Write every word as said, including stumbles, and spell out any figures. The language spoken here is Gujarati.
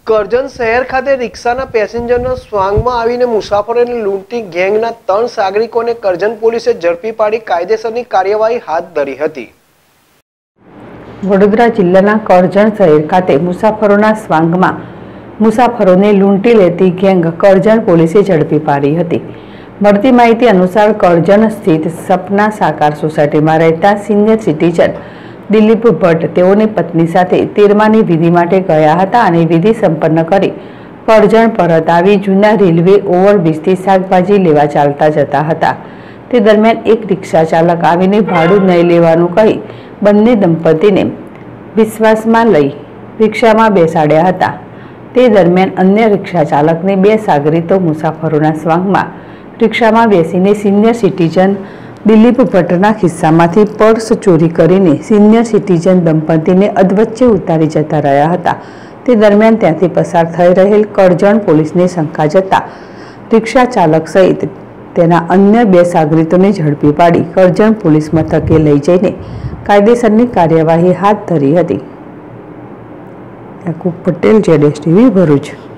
કરજણ શહેર ખાતે રિક્ષાના પેસેન્જરના સ્વાંગમાં આવીને મુસાફરોને લૂંટતી ગેંગના ત્રણ સાગરિકોને કરજણ પોલીસે ઝડપી પાડી કાયદેસરની કાર્યવાહી હાથ ધરી હતી। વડોદરા જિલ્લાના કરજણ શહેર ખાતે મુસાફરોના સ્વાંગમાં મુસાફરોને લૂંટી લેતી ગેંગ કરજણ પોલીસે ઝડપી પાડી હતી। મળતી માહિતી અનુસાર કરજણ સ્થિત સપના સાકાર સોસાયટીમાં રહેતા સિનિયર સિટીઝન દિલીપ ભટ્ટ તેઓની પત્ની સાથે તેરમાની વિધિ માટે ગયા હતા અને વિધિ સંપન્ન કરી કરજણ પરત આવી જૂના રેલવે ઓવરબ્રિજથી શાકભાજી લેવા ચાલતા જતા હતા। તે દરમિયાન એક રિક્ષા ચાલક આવીને ભાડું નહીં લેવાનું કહી બંને દંપતીને વિશ્વાસમાં લઈ રિક્ષામાં બેસાડ્યા હતા। તે દરમિયાન અન્ય રિક્ષા ચાલકને બે સાગરીતો મુસાફરોના સ્વાંગમાં રિક્ષામાં બેસીને સિનિયર સિટીઝન દિલીપ ભટ્ટના ખિસ્સામાંથી પર્સ ચોરી કરીને સિનિયર સિટીઝન દંપતીને અધવચ્ચે ઉતારી જતા રહ્યા હતા। તે દરમિયાન ત્યાંથી પસાર થઈ રહેલ કરજણ પોલીસને શંકા જતા રિક્ષા ચાલક સહિત તેના અન્ય બે સાગરીતોને ઝડપી પાડી કરજણ પોલીસ મથકે લઈ જઈને કાયદેસરની કાર્યવાહી હાથ ધરી હતી। યાકુબ પટેલ, જેડેશ ટીવી, ભરૂચ।